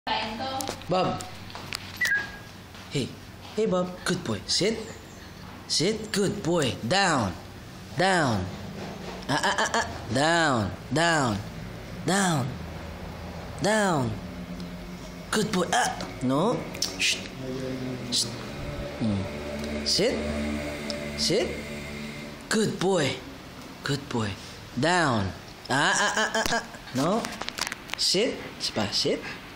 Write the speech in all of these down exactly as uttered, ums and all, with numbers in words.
Bob. Hey. Hey, Bob. Good boy. Sit. Sit. Good boy. Down. Down. Ah, ah, ah, ah. Down. Down. Down. Down. Good boy. Ah. No. Shh. Shh. Hmm. Sit. Sit. Good boy. Good boy. Down. Ah, ah, ah, ah, ah. No. Sit. Sit. Sit.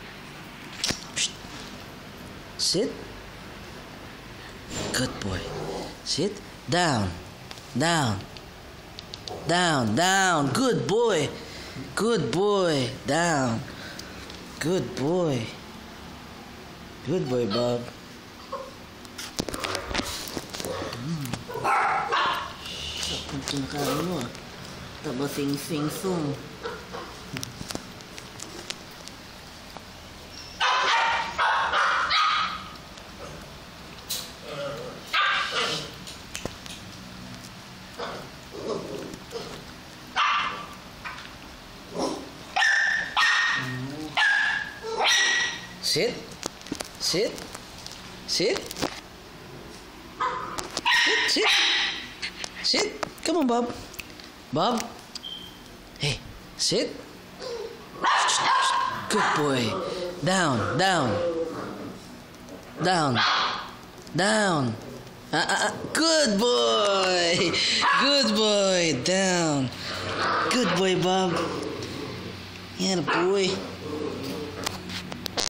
Sit. Good boy. Sit. Down. Down. Down. Down. Good boy. Good boy. Down. Good boy. Good boy, Bob. Hmm. Ang kinakain mo ah. Taba sing-sing-song. Sit. Sit. Sit. Sit. Sit. Sit. Come on, Bob. Bob. Hey, sit. Good boy. Down, down. Down. Down. Uh, uh, uh. Good boy. Good boy. Down. Good boy, Bob. Yeah, boy.